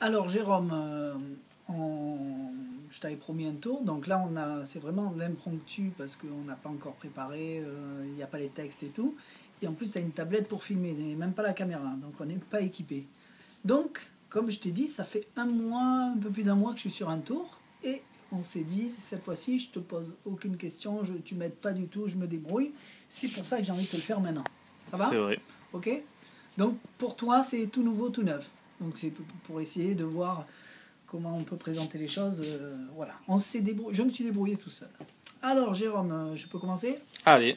Alors Jérôme, je t'avais promis un tour, donc là c'est vraiment l'impromptu parce qu'on n'a pas encore préparé, il n'y a pas les textes et tout. Et en plus tu as une tablette pour filmer, et même pas la caméra, donc on n'est pas équipé. Donc, comme je t'ai dit, ça fait un mois, un peu plus d'un mois que je suis sur un tour, et on s'est dit, cette fois-ci, je te pose aucune question, tu m'aides pas du tout, je me débrouille. C'est pour ça que j'ai envie de te le faire maintenant. Ça va? C'est vrai. Ok? Donc pour toi, c'est tout nouveau, tout neuf. Donc c'est pour essayer de voir comment on peut présenter les choses. Voilà, je me suis débrouillé tout seul. Alors Jérôme, je peux commencer? Allez.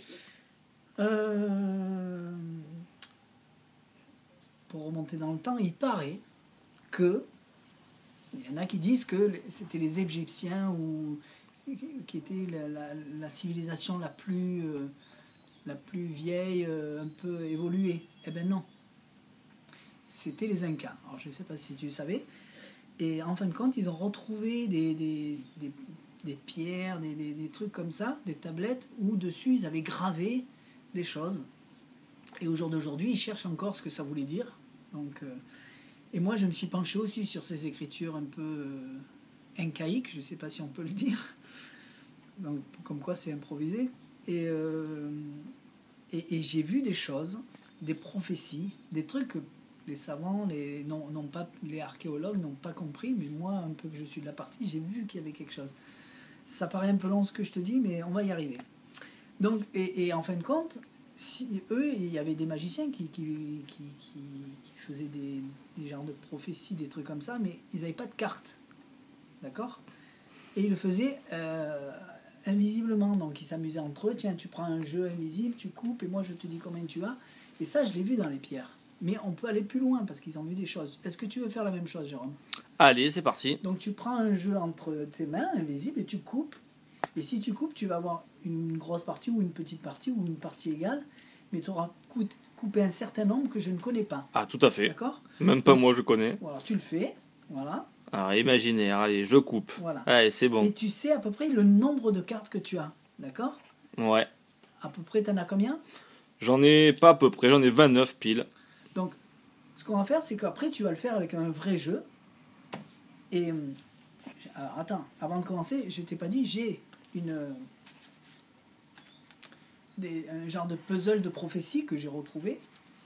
Pour remonter dans le temps, il paraît que il y en a qui disent que c'était les Égyptiens qui étaient la civilisation la plus vieille, un peu évoluée. Eh ben non. C'était les Incas. Alors je ne sais pas si tu le savais. Et en fin de compte, ils ont retrouvé des pierres, des trucs comme ça, des tablettes, où dessus ils avaient gravé des choses. Et au jour d'aujourd'hui, ils cherchent encore ce que ça voulait dire. Donc, et moi, je me suis penché aussi sur ces écritures un peu incaïques, je ne sais pas si on peut le dire. Donc, comme quoi c'est improvisé. Et j'ai vu des choses, des prophéties, des trucs que les savants, les archéologues n'ont pas compris, mais moi, un peu que je suis de la partie, j'ai vu qu'il y avait quelque chose. Ça paraît un peu long ce que je te dis, mais on va y arriver. Donc, et en fin de compte, il y avait des magiciens qui faisaient des genres de prophéties, des trucs comme ça, mais ils n'avaient pas de carte. D'accord? Et ils le faisaient invisiblement. Donc ils s'amusaient entre eux. Tiens, tu prends un jeu invisible, tu coupes, et moi je te dis combien tu as. Et ça, je l'ai vu dans les pierres. Mais on peut aller plus loin parce qu'ils ont vu des choses. Est-ce que tu veux faire la même chose, Jérôme? Allez, c'est parti. Donc tu prends un jeu entre tes mains, invisible, et tu coupes. Et si tu coupes, tu vas avoir une grosse partie ou une petite partie ou une partie égale. Mais tu auras coupé un certain nombre que je ne connais pas. Ah, tout à fait. D'accord? Même pas moi, je connais. Voilà, tu le fais. Voilà. Alors, imaginaire, allez, je coupe. Voilà. Allez, c'est bon. Et tu sais à peu près le nombre de cartes que tu as. D'accord? Ouais. À peu près, tu en as combien? J'en ai pas à peu près, j'en ai 29 piles. Donc, ce qu'on va faire, c'est qu'après, tu vas le faire avec un vrai jeu. Et, alors, attends, avant de commencer, je t'ai pas dit, j'ai un genre de puzzle de prophétie que j'ai retrouvé.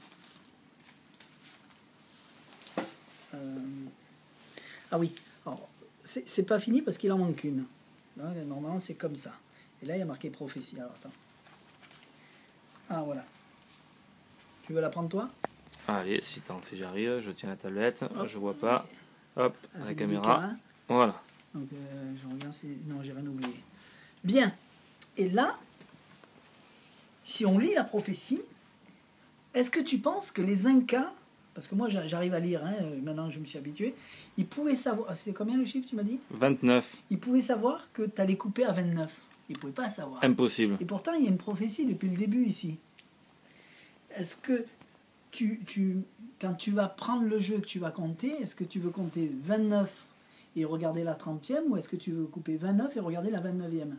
Ah oui, alors, c'est pas fini parce qu'il en manque une. Là, normalement, c'est comme ça. Et là, il y a marqué prophétie. Alors, attends. Ah, voilà. Tu veux la prendre, toi? Allez, si j'arrive, je tiens la tablette, Hop. je vois pas. Hop, Ah, la c'est caméra. délicat, hein. Voilà. Donc, je regarde si... Non, j'ai rien oublié. Bien. Et là, si on lit la prophétie, est-ce que tu penses que les Incas, parce que moi j'arrive à lire, hein, maintenant je me suis habitué, ils pouvaient savoir... C'est combien le chiffre, tu m'as dit? 29. Ils pouvaient savoir que tu allais couper à 29. Ils ne pouvaient pas savoir. Impossible. Et pourtant, il y a une prophétie depuis le début ici. Est-ce que quand tu vas prendre le jeu que tu vas compter, est-ce que tu veux compter 29 et regarder la 30e, ou est-ce que tu veux couper 29 et regarder la 29e?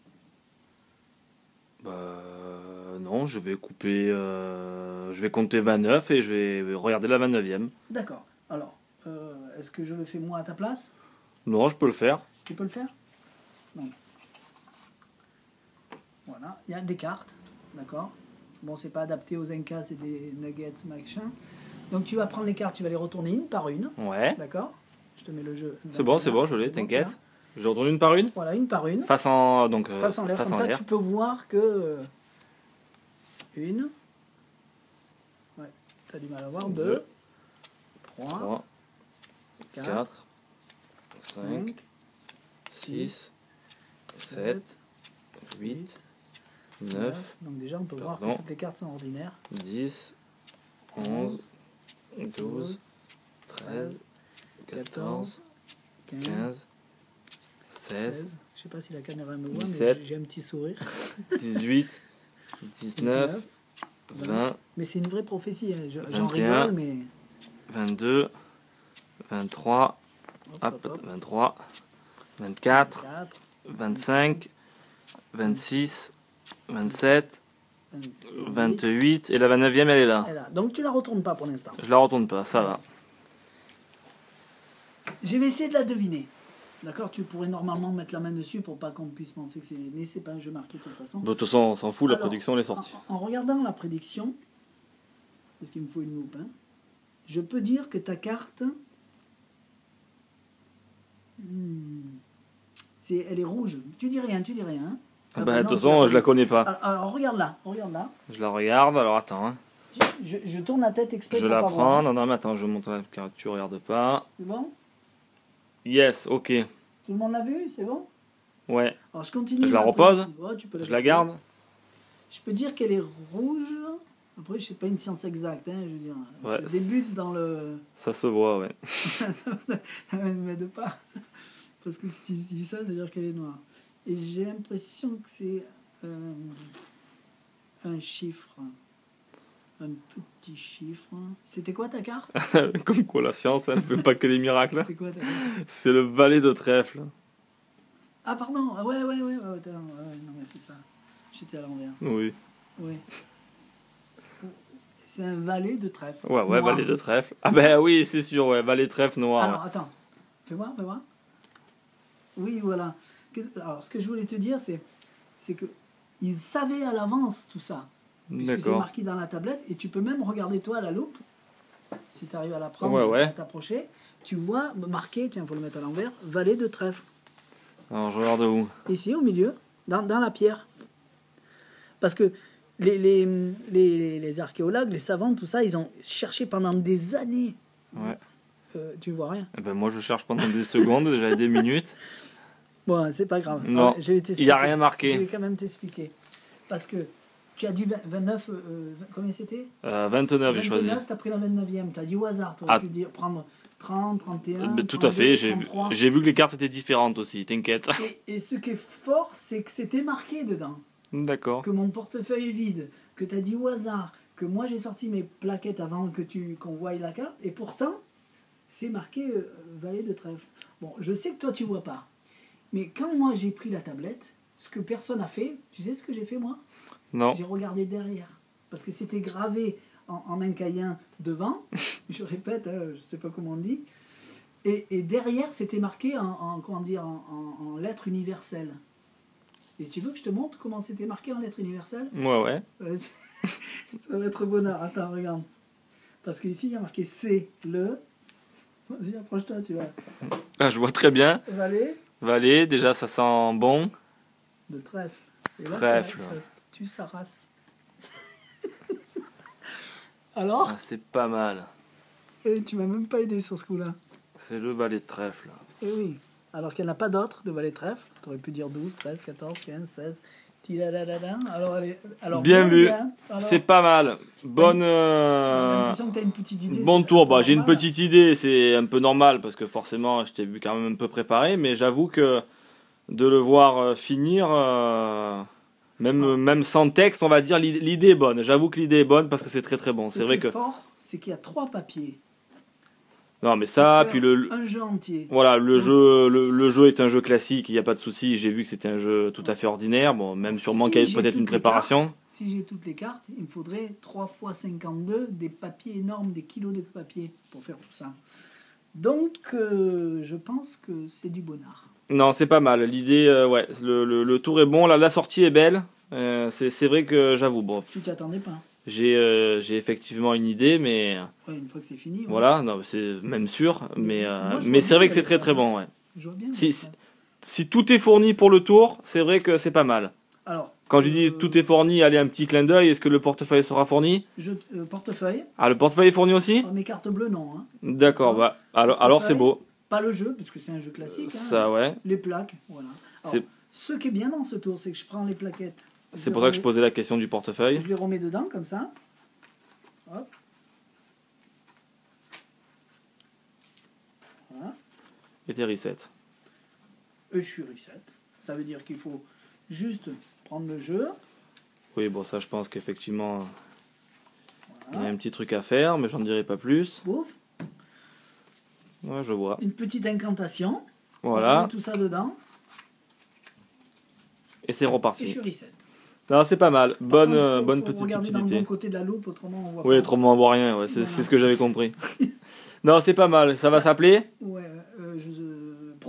Non, je vais couper... je vais compter 29 et je vais regarder la 29e. D'accord. Alors, est-ce que je le fais moi à ta place? Non, je peux le faire. Tu peux le faire? Non. Voilà, il y a des cartes, d'accord? Bon, c'est pas adapté aux Incas, c'est des nuggets, machin. Donc tu vas prendre les cartes, tu vas les retourner une par une. Ouais. D'accord? Je te mets le jeu. C'est bon, je l'ai, t'inquiète. Je retourne une par une? Voilà, une par une. Face en l'air, comme ça tu peux voir que... une. Ouais, t'as du mal à voir. 2, 3, 4, 5, 6, 7, 8, 9. Donc déjà on peut voir que toutes les cartes sont ordinaires. 10, 11, 12, 13, 14, 15, 16. Je sais pas si la caméra me voit, 17, mais j'ai un petit sourire. 18, 19, 20. Mais c'est une vraie prophétie, hein. J'en rigole, mais... 22, 23, hop, 23, 24, 25, 26, 27, 28, et la 29e elle est là. Donc tu la retournes pas pour l'instant. Je la retourne pas, ça va. Je vais essayer de la deviner. D'accord, tu pourrais normalement mettre la main dessus pour pas qu'on puisse penser que c'est... Mais c'est pas un jeu marqué de toute façon. De toute façon, on s'en fout, la Alors, prédiction elle est sortie. En regardant la prédiction, parce qu'il me faut une loupe, hein, je peux dire que ta carte... elle est rouge. Tu dis rien, hein. Ah bah, de toute façon, je la connais pas. Alors regarde là. Je la regarde, alors attends. Hein. Je tourne la tête exprès Je pour la pas prends, voir. non, mais attends, je monte la carte, tu regardes pas. C'est bon? Yes, ok. Tout le monde l'a vu? C'est bon? Ouais. Alors je continue. Je la repose? Ouais, tu peux Je la garde? Je peux dire qu'elle est rouge. Après, je sais pas une science exacte, hein, je veux dire. Ouais, je débute dans le... Ça se voit, ouais. Ne m'aide pas. Parce que si tu dis ça, ça veut dire qu'elle est noire. Et j'ai l'impression que c'est un chiffre. Un petit chiffre. C'était quoi ta carte? Comme quoi la science, elle ne fait pas que des miracles. C'est quoi ta carte? C'est le valet de trèfle. Ah pardon, ah, ouais, non mais c'est ça. J'étais à l'envers. Oui. Oui. C'est un valet de trèfle. Ouais, Noir. valet de trèfle. Ah ben oui, c'est sûr, ouais, valet de trèfle noir. Alors attends, fais voir. Oui, voilà. Alors ce que je voulais te dire, c'est que ils savaient à l'avance tout ça. Puisque c'est marqué dans la tablette, et tu peux même regarder toi à la loupe, si tu arrives à la prendre, à t'approcher, tu vois marqué, tiens, il faut le mettre à l'envers, valet de trèfle. Alors je regarde où? Ici, au milieu, dans la pierre. Parce que les archéologues, les savants, tout ça, ils ont cherché pendant des années. Ouais. Tu vois rien. Eh ben moi je cherche pendant des secondes, déjà des minutes. Bon, c'est pas grave. Non, il n'y a rien marqué. Je vais quand même t'expliquer. Parce que tu as dit 29, combien c'était 29, j'ai choisi. 29, tu as pris la 29e. Tu as dit au hasard. Tu aurais pu dire, prendre 30, 31. Tout 32, à fait, 33. j'ai vu que les cartes étaient différentes aussi, t'inquiète. Et ce qui est fort, c'est que c'était marqué dedans. D'accord. Que mon portefeuille est vide, que tu as dit au hasard, que moi j'ai sorti mes plaquettes avant qu'on voie la carte, et pourtant, c'est marqué valet de trèfle. Bon, je sais que toi tu vois pas, mais quand moi j'ai pris la tablette, ce que personne n'a fait, tu sais ce que j'ai fait moi? Non. J'ai regardé derrière, parce que c'était gravé en incaïen devant, je répète, hein, je sais pas comment on dit, et derrière c'était marqué en lettres universelles. Et tu veux que je te montre comment c'était marqué en lettres universelles? Ouais. Ça va être bonheur. Attends, regarde. Parce qu'ici, il y a marqué C, le... Vas-y, approche-toi, tu vois. Ah, je vois très bien. Valet déjà ça sent bon. de trèfle. Et là, Trèfle. ça tue sa race. Alors C'est pas mal. Tu m'as même pas aidé sur ce coup-là. C'est le valet de trèfle. Eh oui. Alors qu'il n'y en a pas d'autres de valet de trèfle. Tu aurais pu dire 12, 13, 14, 15, 16... Alors, bien vu, alors, c'est pas mal. Bonne. J'ai l'impression que tu as une petite idée. Bon tour, j'ai une petite idée, c'est un peu normal parce que forcément je t'ai vu quand même un peu préparé, mais j'avoue que de le voir finir, même sans texte, on va dire, l'idée est bonne. J'avoue que l'idée est bonne parce que c'est très très bon. Ce c'est vrai qui est que. fort, c'est qu'il y a 3 papiers. Non mais ça, puis un jeu entier. Voilà, le jeu est un jeu classique, il n'y a pas de souci. J'ai vu que c'était un jeu tout à fait ordinaire. Bon, même sûrement qu'il y a peut-être une préparation. Si j'ai toutes les cartes, il me faudrait 3 x 52, des papiers énormes, des kilos de papier pour faire tout ça. Donc, je pense que c'est du bonnard. Non, c'est pas mal. L'idée, ouais, le tour est bon. La sortie est belle. C'est vrai que j'avoue. Bon, tu t'y attendais pas. J'ai effectivement une idée, mais ouais, une fois que c'est fini. Voilà, non, c'est même sûr, mais c'est vrai que c'est très très bon, ouais. Je vois bien. Si tout est fourni pour le tour, c'est vrai que c'est pas mal. Alors, quand je dis tout est fourni, allez, un petit clin d'œil, est-ce que le portefeuille sera fourni? Portefeuille. Ah, le portefeuille est fourni aussi? Mes cartes bleues, non. Hein. D'accord, bah, alors c'est beau. Pas le jeu, puisque c'est un jeu classique. Ça, ouais. Les plaques, voilà. Alors, ce qui est bien dans ce tour, c'est que je prends les plaquettes. C'est pour ça que je posais la question du portefeuille. Je les remets dedans, comme ça. Hop. Voilà. Et t'es reset. Et je suis reset. Ça veut dire qu'il faut juste prendre le jeu. Oui, bon, ça, je pense qu'effectivement, il y a un petit truc à faire, mais j'en dirai pas plus. Pouf. Ouais, je vois. Une petite incantation. Voilà. On met tout ça dedans. Et c'est reparti. Et je suis reset. Non, c'est pas mal. Bonne faut petite regarder utilité. dans le bon côté de la loupe, autrement on voit autrement on voit rien. Ouais, c'est ce que j'avais compris. Non, c'est pas mal. Ça va s'appeler? Ouais,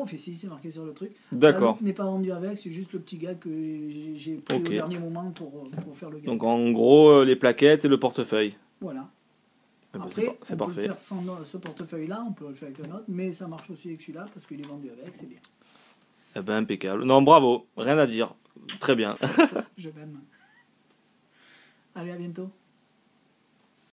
fait si, c'est marqué sur le truc. D'accord. La loupe n'est pas vendue avec, c'est juste le petit gars que j'ai pris Ok. au dernier moment pour faire le gars. Donc en gros, les plaquettes et le portefeuille. Voilà. Eh ben, Après, c'est on peut parfait. le faire sans ce portefeuille-là, on peut le faire avec un autre, mais ça marche aussi avec celui-là parce qu'il est vendu avec, c'est bien. Eh ben, impeccable. Non, bravo, rien à dire. Très bien. Je m'aime. Allez, à bientôt.